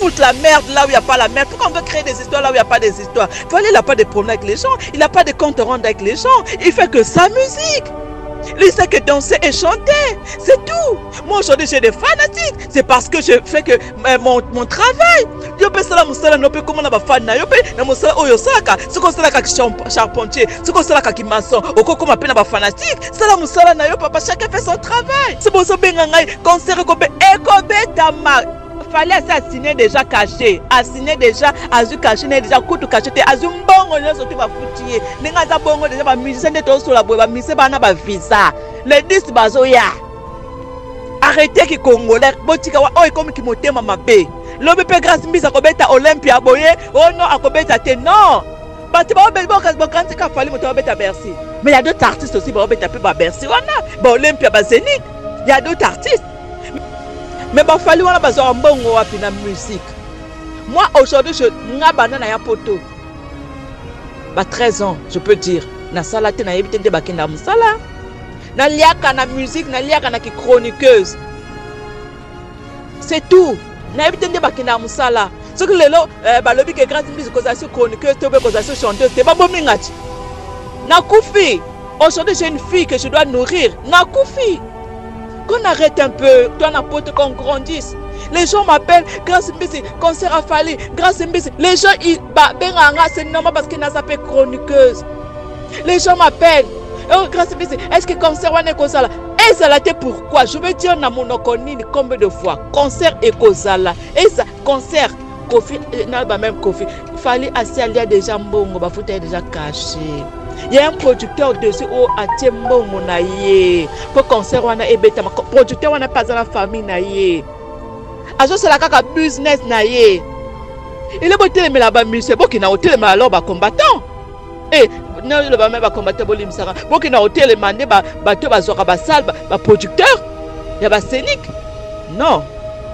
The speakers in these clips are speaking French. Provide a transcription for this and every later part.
foutre la merde là où il n'y a pas la merde. Pourquoi on veut créer des histoires là où il n'y a pas des histoires? Voilà, il n'a pas de problème avec les gens, il n'a pas de compte à rendre avec les gens, il fait que sa musique. Lui, c'est que danser et chanter, c'est tout. Moi, aujourd'hui, j'ai des fanatiques. C'est parce que je fais que mon travail. Je peux ça, je peux comment on a fan, je peux na ça, oyo salaka. Ce qu'on salaka charpentier, ce qu'on salaka qui maçon, au coco ma peine fanatique. Ça la musala na yo papa, chacun fait son travail. C'est bon ça bengangai, concert kobe ekobe dama. Fallait assigner déjà caché, assigner déjà azu caché, déjà couteau caché, azu mbongo les autres va foutir. Nenga za bongo déjà ba musicien de tout sur la boîte, ba musicien ba na ba visa. Les 10 bazoya. Arrêtez qui congolais, botika wa oi comme qui motema mabe. Lobe pe grâce mbisa kobeta Olympia boye, oh non akobeta te non. Bati ba obel bokas bokanti ka fali moto beta Bercy. Mais il y a d'autres artistes aussi ba obeta pe ba Bercy wana, ba Olympia ba Zénith. Il y a d'autres artistes. Mais il fallait qu'on ait un bon la musique. Moi, aujourd'hui, je n'ai pas de poto. 13 ans, je peux dire. Na sala te na yebite de bakenda musala. Na liaka na musique, na liaka na ki chroniqueuse. C'est tout. Na yebite de bakenda musala. Ce que lelo balobi ke grande musique causation chroniqueuse, te causation chanteuse, te ba bomingati. Na koufi. Aujourd'hui, j'ai une fille que je dois nourrir. Na koufi. Qu'on arrête un peu, toi n'importe qu'on grandisse. Les gens m'appellent, grâce Mbisi, concert à Fali, grâce Mbisi. Les gens, c'est normal parce qu'ils n'ont pas chroniqueuse. Les gens m'appellent, oh, grâce Mbisi, est-ce que concert est Kozala? Et ça l'a été pourquoi? Je veux dire, dans mon okonini, combien de fois? Concert et Kozala. Et ça, concert, Kofi, même Kofi. Fali, assis, il y a déjà mbongo, bah, faut être déjà caché. Il y a un producteur dessus où a tiembo monaye pour concert wana ebeta producteur wana pas dans la famille naye ajo c'est la kaka business naye il est boté mais là-bas monsieur bokina hôtel mais alors ba combattant et non le ba même ba combattant bolim sara bokina hôtel mandé ba to ba zoka ba salle ba producteur ya ba scénique non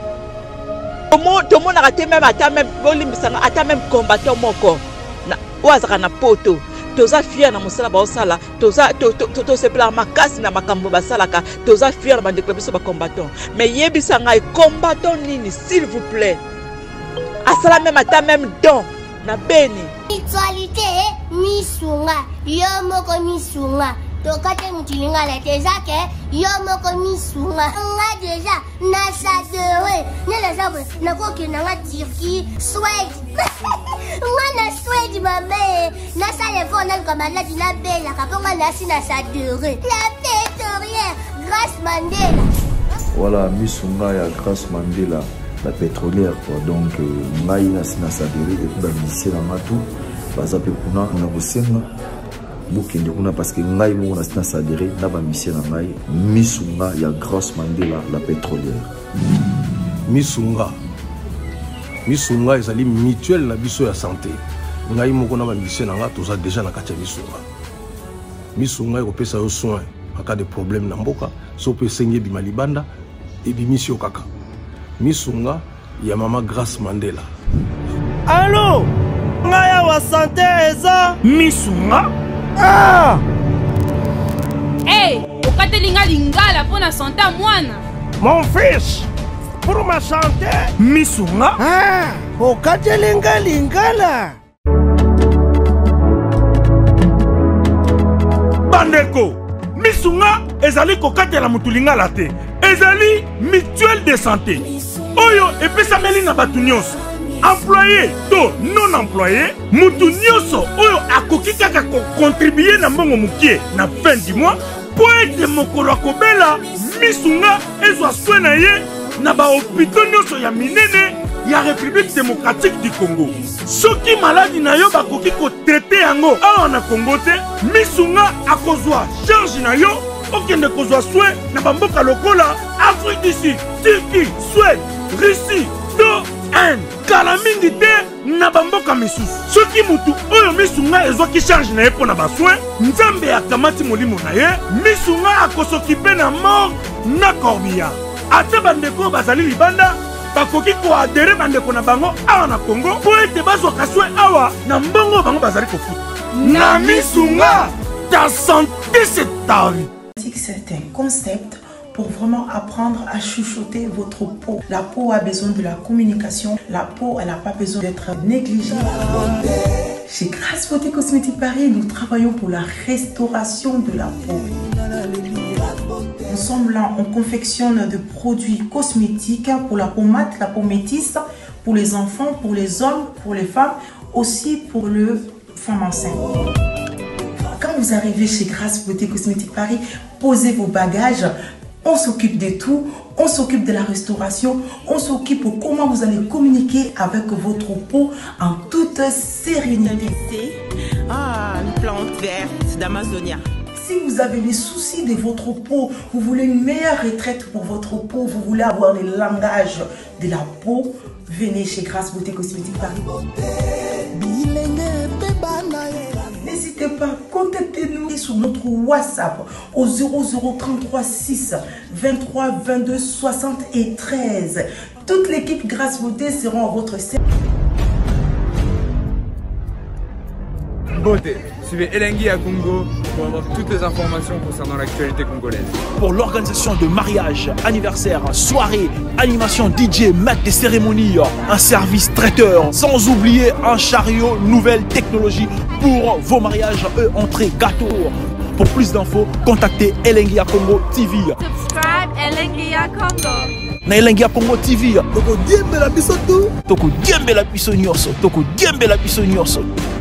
tout le monde a raté même ata même bolim sara ata même combattant moko na oazaka na poto toza fier na mosala ba osala toza to se pla makasi na makambo basalaka toza fier na bandeklebiso ba combattant mais yebisa ngai combattant nini s'il vous plaît asala même ata même don na beni spiritualité misunga yo moko misunga tokate mutilinga la tezake yo moko misunga nga déjà na sadere ne les abos na ko ke na Turquie Suède Mwana Suède maman na sale vona comme la dina bella kaponga na sina sadere la pétrolière Grâce Mandela. Voilà misunga ya Grâce Mandela la pétrolière quoi donc ngai na sina sadere et pour la mission na matu baza pe kuna na bosenga bukende kuna parce que ngai mo na sina sadere na ba mission na ngai misunga ya Grâce Mandela la pétrolière. Misunga ezali mutuelle na biso ya santé. Ngai moko na ba mission nga toza déjà na kati ya misunga. Misunga ekopesa yo soin en cas de problème na mboka, so pe sengi bima libanda et bimisio kaka. Misunga ya mama Grâce Mandela. Allô? Ngaya wa santé eza misunga? Ah! Hey, okatelinga lingala pour na santé mwana. Mon fils, pour ma santé, misunga? Ah, okatelinga lingala. Bandeko, misunga ezali kokatela mutulingala te. Ezali mutuelle de santé. Oyo epesameli na batu nyonso. Employé to non employé, mutu nyonso oyo akoki kaka ko contribuer na mbongo mukie na fin du mois po ete mokolo akobela misunga ezwa soin na ye na ba hôpital nyonso ya minene ya République démocratique du Congo. Soki maladi na yo bakoki ko traiter yango awa na Congo te, misunga akozwa charge na yo okende kozwa soin na bamboka lokola Afrique du Sud, Turquie, Suède, Russie, to Inde. Kala mingi te na bamboka misusu. Soki mutu oyo misunga ezwaki charge na ye pona basoin, nzambe akamati molimo na ye, misunga akosokipe na mort na corbillard. Ate bandeko bazali libanda, bakoki ko adere bandeko na bango awa na Congo po ete bazwaka soin awa na mbongo bango bazali kofuta. Na misunga, ta santé c'est ta vie. C'est un concept pour vraiment apprendre à chuchoter votre peau. La peau a besoin de la communication. La peau, elle n'a pas besoin d'être négligée. Chez Grasse Beauté Cosmétique Paris, nous travaillons pour la restauration de la peau. Ensemble, là, on confectionne de produits cosmétiques pour la peau mate, la peau métisse, pour les enfants, pour les hommes, pour les femmes, aussi pour les femmes enceintes. Quand vous arrivez chez Grasse Beauté Cosmétique Paris, posez vos bagages. On s'occupe de tout, on s'occupe de la restauration, on s'occupe de comment vous allez communiquer avec votre peau en toute sérénité. Ah, une plante verte d'Amazonia. Si vous avez des soucis de votre peau, vous voulez une meilleure retraite pour votre peau, vous voulez avoir le langage de la peau, venez chez Grasse Beauté Cosmétique Paris. N'hésitez pas, contactez-nous sur notre WhatsApp au 0033 6 23 22 73. Toute l'équipe Grasse Beauté sera à votre service. Beauté, suivez Elengi à Congo pour avoir toutes les informations concernant l'actualité congolaise. Pour l'organisation de mariage, anniversaire, soirée, animation DJ, maître des cérémonies, un service traiteur, sans oublier un chariot nouvelle technologie pour vos mariages et entrées gâteaux. Pour plus d'infos, contactez Elengi à Congo TV. Subscribe Elengi à Congo. Na Elengi à Congo TV. Toko diembe la biso tout. Toko diembe la biso nyonso. Toko diembe la biso nyonso.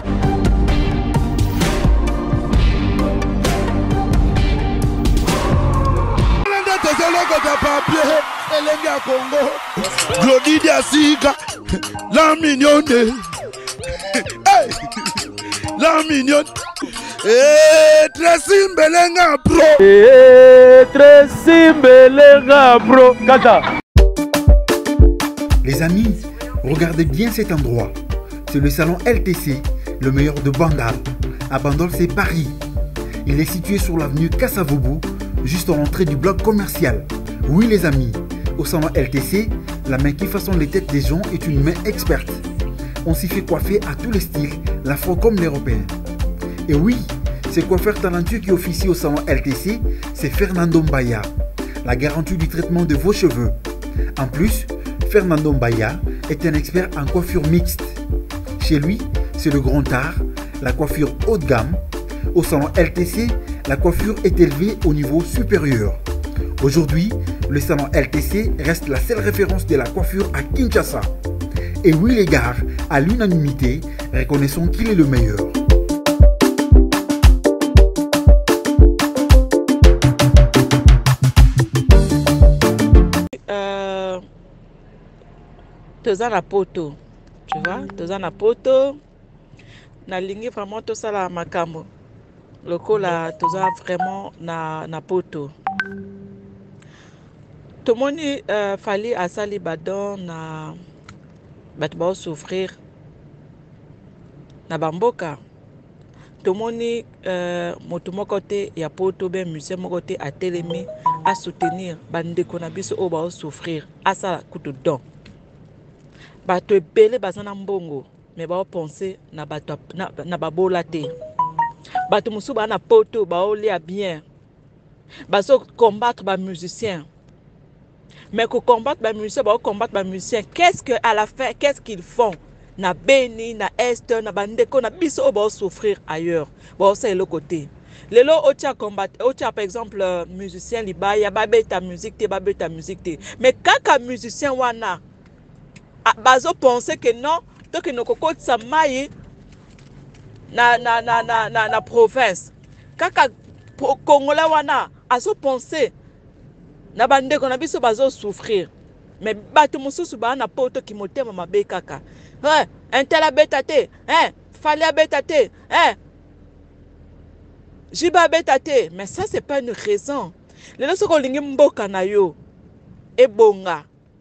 Elengi à Congo, Glody Diasiga, la mignonne, hey, la mignonne, Tracy Mbelenga Bro, Tracy Mbelenga Bro, Kata. Les amis, regardez bien cet endroit. C'est le salon LTC, le meilleur de Bandal. À Bandal, c'est Paris. Il est situé sur l'avenue Kassavoubou, juste à l'entrée du bloc commercial. Oui les amis, au salon LTC, la main qui façonne les têtes des gens est une main experte. On s'y fait coiffer à tous les styles, l'afro comme l'européen. Et oui, ce coiffeur talentueux qui officie au salon LTC, c'est Fernando Mbaya, la garantie du traitement de vos cheveux. En plus, Fernando Mbaya est un expert en coiffure mixte. Chez lui, c'est le grand art, la coiffure haut de gamme. Au salon LTC, la coiffure est élevée au niveau supérieur. Aujourd'hui, le salon LTC reste la seule référence de la coiffure à Kinshasa. Et oui les gars, à l'unanimité, reconnaissons qu'il est le meilleur. Toza na poto, tu vois, toza na poto, na lingi vraiment tout ça la makambo. Lokola toza vraiment na poto. Tomoni fali asali badon na bato bao souffrir na bamboka. Tomoni moto moko te ya poto be musée moko te a telemi a soutenir bandeko na biso o bao souffrir asala kutu don. Bato ebele bazana mbongo mais bao penser na bato na babola te. Bato musu ba na poto bao lia bien. Baso combattre ba musicien. Mais que combattre les musiciens, combattre les musiciens, qu'est-ce qu'à la fin, qu'est-ce qu'ils font? Na Beni, na Est, na Bandeko, na Biso, on va souffrir ailleurs. Bon, c'est le côté. Les lots, on combattre, par exemple, musicien, liba, ya babé ta musique, te babé ta musique, te. Mais quand un musicien wana, bazo penser que non, donc que nos cocottes sa maille, na province. Quand un Congolais wana, azo penser. Na bande qu'on a biso bazo souffrir mais bato mususu ba na poto ki motema mabe kaka intela betate fallait betate jiba betate mais ça c'est pas une raison les gens ko lingi mboka na yo ebonga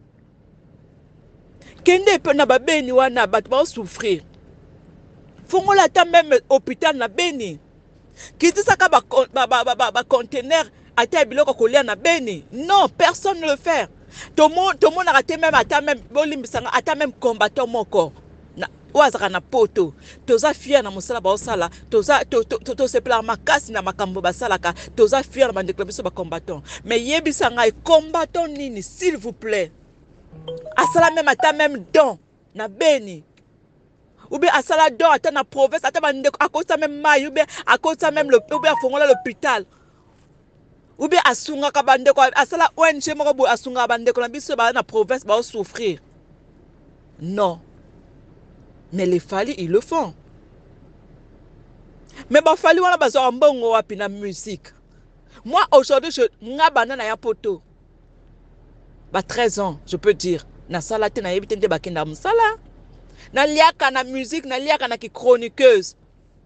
kende pe na babeni wana bato ba souffrir fongola ta même hôpital na Beni qui dit ça ka ba conteneur ata biloko kolia na Beni. Non, personne ne le fait. Tout le monde a raté même ata même bolimbisanga ata même combattant moko. oazaka na poto toza fier na mosala baosala tosepela makasi na makambo basalaka toza fier na bandeko biso bacombattant mais yebisa ngai combattant nini s'il vous plaît asala même ata même don na beni ou bien asala don ata na province ata bandeko akosa même mai ou bien akosa même ou bien afongola l'hôpital ou bien asungaka bandeko asala ONG moko boye asungaka bandeko na biso ba na province ba souffrir. Non. Mais les Fali, ils le font. Mais les Fali, on a besoin de bon wapi na musique. Moi, aujourd'hui, je n'ai pas de poto. 13 ans, je peux dire. Na salate na yebite nde bakenda musala. Na liaka na musique, na liaka na ki chroniqueuse.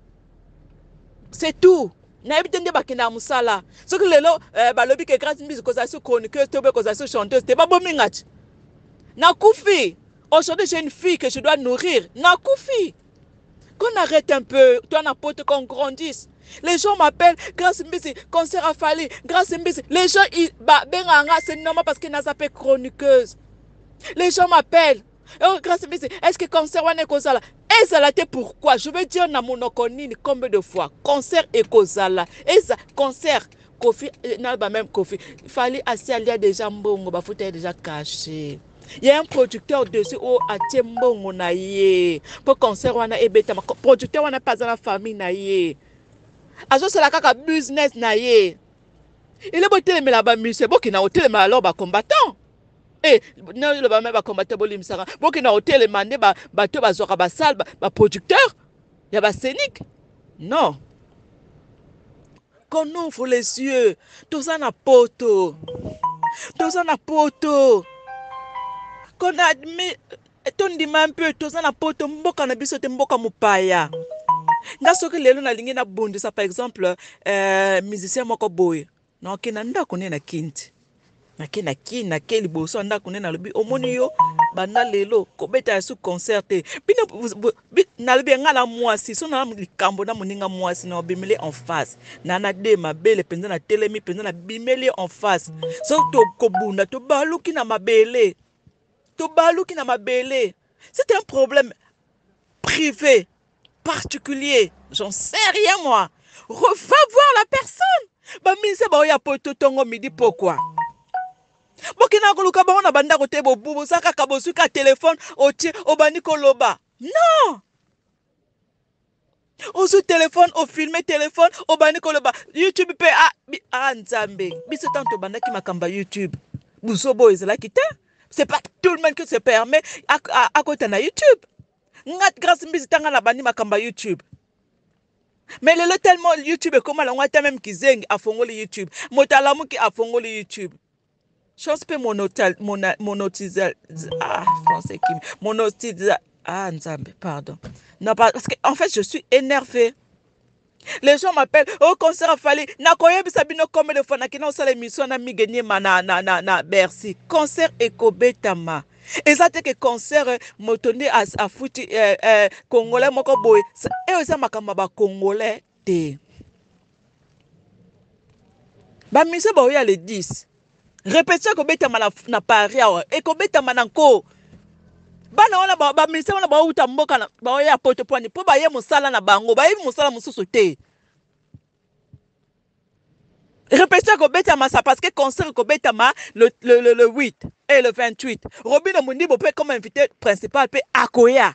C'est tout. Na yebite nde bakenda musala. Ce que lelo balobi ke grâce musique koza so chroniqueuse, tobe koza so chanteuse, te ba bomingati. Na kufi. Aujourd'hui, j'ai une fille que je dois nourrir. Nakoufi. Qu'on arrête un peu. Toi, n'importe qu'on grandisse. Les gens m'appellent grâce Mbisi, concert à Fali, grâce Mbisi. Les gens, c'est normal parce qu'ils n'ont pas chroniqueuse. Les gens m'appellent. Oh, grâce Mbisi, est-ce que concert ou Ekozala? Et ça l'a été pourquoi? Je veux dire, na monoconine combien de fois? Concert Ekozala. Et ça, concert. Kofi, n'a même Kofi. Fali, assis à déjà mbongo, ba faut déjà caché. Il y a un producteur dessus au Atiembongo naie pour concert wana ebeta producteur wana pas dans la famille naie azo c'est la kaka business naie il est boté mais là-bas monsieur boki na hôtel mais alors ba combattant eh non le ba même ba combattant bolim sara boki na hôtel mandé ba bato ba zoka ba salle ba producteur ya ba scénique non qu'on ouvre les yeux tout ça na poto qu'on admet ton dima un peu tout ça na poto mboka na biso te mboka mupaya nga soki lelo na lingi na bondisa par exemple musicien moko boy na okena ndako ne na kinti na kina ke liboso ndako ne na lobi omoni yo banda lelo kobeta su concert bino na lobi nga na mwasi so na likambo na moninga mwasi na obimele en face na de mabele penza na telemi penza na bimele en face so to kobunda to baluki na mabele. C'est un problème privé, particulier. J'en sais rien, moi. Va voir la personne. Bah, mise ba ya poto tongo midi pourquoi? Bokina koluka ba ona banda kote bo bubu saka kabosuka téléphone oti obani koloba. Non. Au sous téléphone, au filmer téléphone, obani koloba. YouTube pe nzambe. Biso tanto banda ki makamba YouTube. Busobo ezala kite. C'est pas tout le monde qui se permet à côté de YouTube. Ngat grâce à la bani makamba YouTube. Mais le tellement YouTube est comme la même qui zeng à fongoli YouTube. Motalamu qui a fongoli YouTube. Chose peu monotisé français qui monotisé nzambe pardon. Non parce que en fait je suis énervé. Les gens m'appellent au concert à Fali. Na koyebi sabino comme de fois na kina osala émission na migeni na Bercy. Concert ekobetama. Et ça te que concert motoni a fouti congolais moko boy. Et aussi makamba ba congolais te. Ba mise ba oya le 10. Répétition ekobetama na Paris ekobetama na nko. Bana wana ba ministère wana ba uta mboka na ba ya poto pwani po ba ye musala na bango ba ye musala mususu te. Répétition ko betama ça parce que concert ko betama le 8 et le 28. Robin Mundibo peut comme invité principal peut akoya.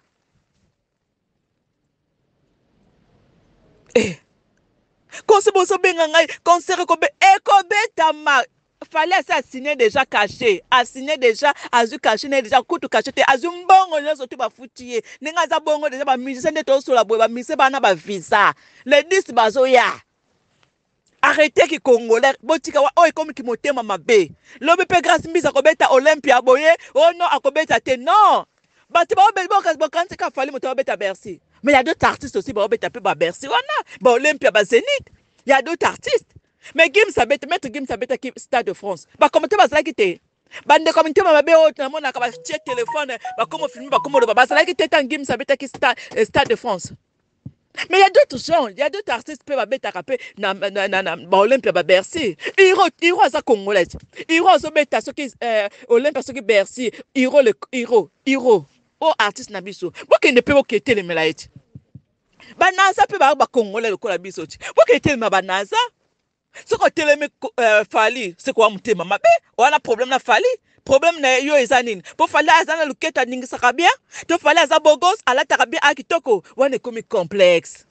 Eh. Concert bo so benga ngai concert ko betama fallait assigner déjà caché, assigner déjà azu caché déjà kutu caché azu mbongo nyoso tu ba futiye ninga za bongo déjà ba musicien de to sur la boy ba musicien ba na ba visa le 10 bazoya arrêtez ki congolais botika wa oy comme ki motema mabe lobi pe grâce mbisa ko beta Olympia boye oh non akobeta te non bati ba obelbo kanti ka fali moto beta Bercy mais il y a d'autres artistes aussi ba beta pe ba Bercy wana ba Olympia ba Zénith il y a d'autres artistes. Mais Gim Sabet, maître Gim Sabet qui Stade de France. Bah comment tu vas là quitter? Bande comme tu m'as bien haute, mon acaba téléphone, bah comment filmer, bah comment le baba là qui t'es un Gim Sabet qui Stade de France. Mais il y a d'autres gens, il y a d'autres artistes qui peuvent bêta rapper na Olympia ba Bercy. Hiro ça congolais. Hiro so bêta ce qui Olympia ce qui Bercy. Hiro. bo artiste na biso bokende mpe boketelemela ete banaza mpe bakongole lokola biso ti boketelema banaza soki otelemi Fally c'est quoi motema mabe wana problème na Fally problème na yo eza nini po Fally aza na lukete aningisaka bien to Fally aza bogos alataka bien akitoko wana ekomi complexe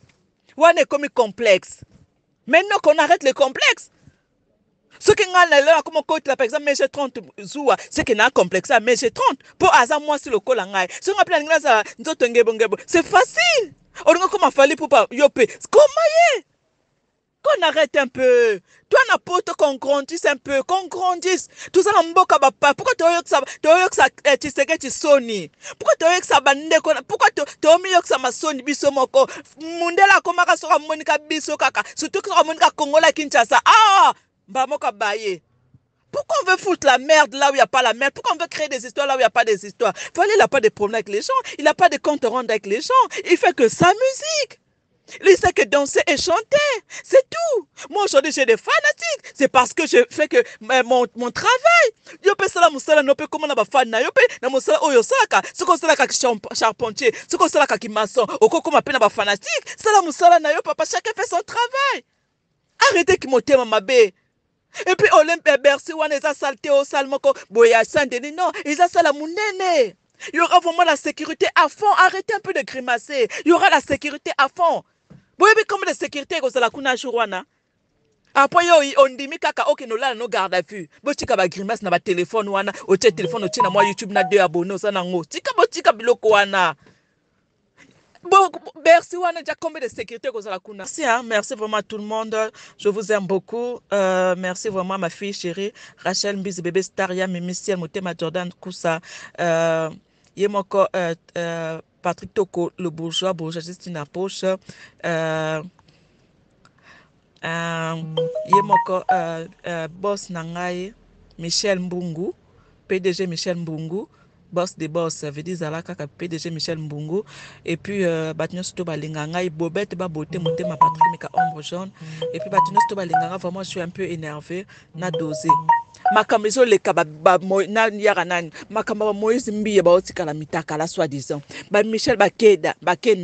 maintenant qu'on arrête les complexes. Ce qui est comme côté par exemple MG 30 zoua c'est que na complexe à MG 30 pour azar moi sur le colangai. Ce qu'on appelle nglaza nzoto ngebo c'est facile. On a comment Fally pour pas yopé. Comment qu'on arrête un peu. Toi n'importe qu'on grandisse un peu, qu'on grandisse. Tout ça na mboka papa. Pourquoi tu ça tu sais que tu soni. Pourquoi tu ça bande pourquoi tu mieux que ça ma soni biso moko. Mundela koma ka soka monika biso kaka. Surtout que monika Congola Kinshasa. Ah Bamoka Baye. Pourquoi on veut foutre la merde là où il n'y a pas la merde? Pourquoi on veut créer des histoires là où il n'y a pas des histoires? Fally, il n'a pas de problème avec les gens. Il n'a pas de compte à rendre avec les gens. Il fait que sa musique. Il sait que danser et chanter. C'est tout. Moi aujourd'hui j'ai des fanatiques. C'est parce que je fais que mon travail. Yo pe sala musala no pe comment na ba fan na yo pe na musala oyo salaka. Ce qu'on salaka ki charpentier, ce qu'on salaka ki maçon, oko comme pe na ba fanatique. Sala musala na yo papa, chacun fait son travail. Arrêtez qui motema mabe. Et puis Olympe Bercy wana eza salté au salmoko boya Saint-Denis non, ils a sala munene. Il y aura vraiment la sécurité à fond. Arrêtez un peu de grimacer. Il y aura la sécurité à fond. Vous voyez comme la sécurité que la kuna jourwana. Après on dit kaka ok no la no garde à vue. Botika ba grimace na ba téléphone wana, o téléphone o na moi YouTube na 2 abonnés ça na ngo. Tika botika biloko wana. Bon, merci wana déjà combien de sécurité que la kuna. Merci hein, merci vraiment à tout le monde. Je vous aime beaucoup. Merci vraiment à ma fille chérie Rachel Mbizi bébé Staria Mimiciel Motema Jordan Koussa Yemoko Patrick Toko le bourgeois Justine Apoche Yemoko boss Nangaye Michel Mbungu PDG Michel Mbungu boss des boss veut dire Zalaka PDG Michel Mbungu et puis Batino Sto Balinganga Bobette ba beauté monter ma Patrick Meka ombre jaune et puis Batino Sto Balinganga vraiment je suis un peu énervé na dosé makambezo le kaba na yaranani makamba Moïse Mbiye ba otika la mitaka la soi-disant ba Michel Bakenda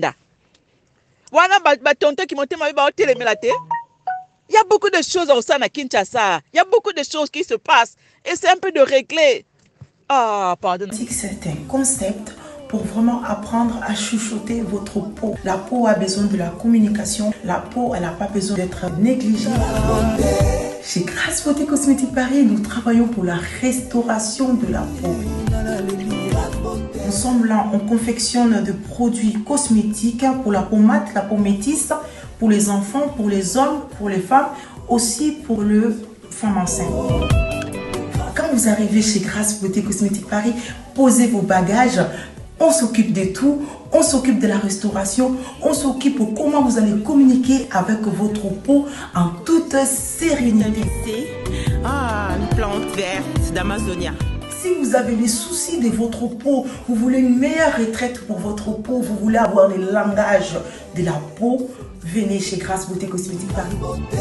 wana ba tonton qui monter ma ba hôtel melate. Il y a beaucoup de choses au sein de Kinshasa. Il y a beaucoup de choses qui se passent et c'est un peu de régler. Ah, pardon. C'est un concept pour vraiment apprendre à chuchoter votre peau. La peau a besoin de la communication. La peau, elle n'a pas besoin d'être négligée. Chez Grasse Beauté Cosmétique Paris, nous travaillons pour la restauration de la peau. Ensemble, là, on confectionne des produits cosmétiques pour la peau mate, la peau métisse, pour les enfants, pour les hommes, pour les femmes, aussi pour les femmes enceintes. Quand vous arrivez chez Grasse Beauté Cosmétique Paris, posez vos bagages. On s'occupe de tout. On s'occupe de la restauration. On s'occupe de comment vous allez communiquer avec votre peau en toute sérénité. Ah, une plante verte d'Amazonia. Si vous avez les soucis de votre peau, vous voulez une meilleure retraite pour votre peau, vous voulez avoir le langage de la peau, venez chez Grasse Beauté Cosmétique Paris.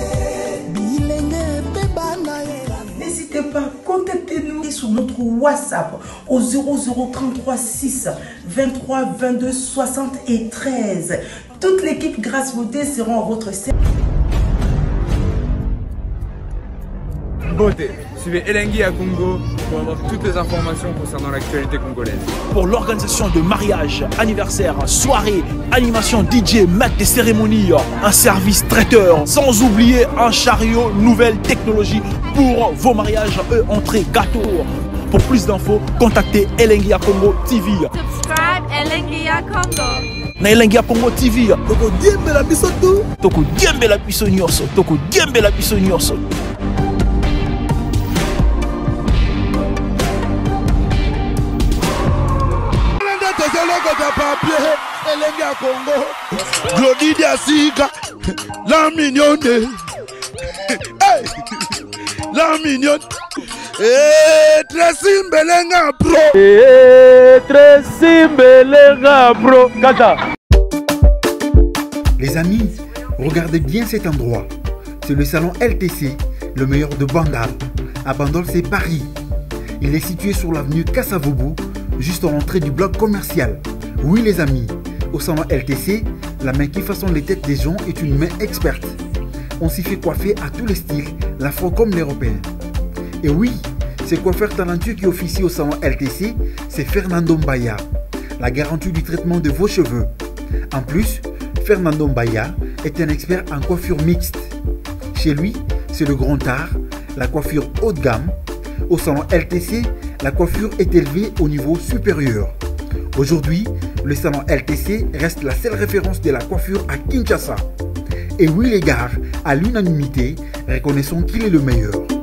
N'hésitez pas, contactez-nous sur notre WhatsApp au 0033 6 23 22 73. Toute l'équipe Grasse Beauté sera à votre service. Beauté, suivez Elengi à Congo pour avoir toutes les informations concernant l'actualité congolaise. Pour l'organisation de mariage, anniversaire, soirée, animation DJ, maître des cérémonies, un service traiteur, sans oublier un chariot, nouvelle technologie pour vos mariages, entrée, gâteau. Pour plus d'infos, contactez Elengi à Congo TV. Subscribe Elengi à Congo. Na Elengi à Congo TV. Toko diembe la biso tu. Toko diembe la biso nyonso. Toko diembe la biso nyonso. Elengi à Congo, Glody Asika, la mignonne, hey, la mignonne, très simbelenga bro, très simbelenga bro, Kata. Les amis, regardez bien cet endroit. C'est le salon LTC, le meilleur de Bandal. À Bandol, c'est Paris. Il est situé sur l'avenue Kassavoubou, juste à l'entrée du bloc commercial. Oui les amis, au salon LTC, la main qui façonne les têtes des gens est une main experte. On s'y fait coiffer à tous les styles, l'afro comme l'européen. Et oui, ce coiffeur talentueux qui officie au salon LTC, c'est Fernando Mbaya, la garantie du traitement de vos cheveux. En plus, Fernando Mbaya est un expert en coiffure mixte. Chez lui, c'est le grand art, la coiffure haut de gamme. Au salon LTC, la coiffure est élevée au niveau supérieur. Aujourd'hui, le salon LTC reste la seule référence de la coiffure à Kinshasa. Et oui les gars, à l'unanimité, reconnaissons qu'il est le meilleur.